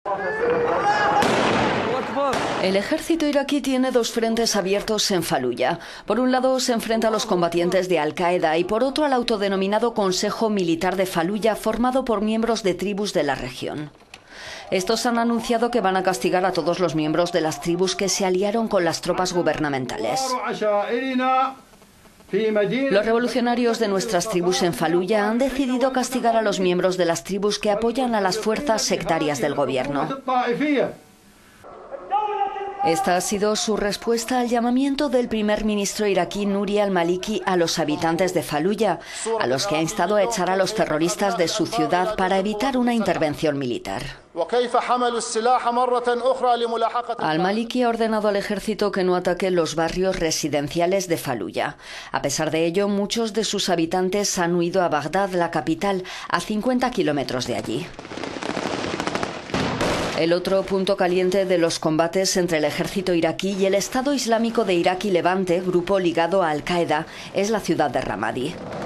El ejército iraquí tiene dos frentes abiertos en Faluya. Por un lado se enfrenta a los combatientes de Al-Qaeda y por otro al autodenominado Consejo Militar de Faluya, formado por miembros de tribus de la región. Estos han anunciado que van a castigar a todos los miembros de las tribus que se aliaron con las tropas gubernamentales. Los revolucionarios de nuestras tribus en Faluya han decidido castigar a los miembros de las tribus que apoyan a las fuerzas sectarias del gobierno. Esta ha sido su respuesta al llamamiento del primer ministro iraquí Nouri al-Maliki a los habitantes de Faluya, a los que ha instado a echar a los terroristas de su ciudad para evitar una intervención militar. Al-Maliki ha ordenado al ejército que no ataque los barrios residenciales de Faluya. A pesar de ello, muchos de sus habitantes han huido a Bagdad, la capital, a 50 kilómetros de allí. El otro punto caliente de los combates entre el ejército iraquí y el Estado Islámico de Irak y Levante, grupo ligado a Al-Qaeda, es la ciudad de Ramadi.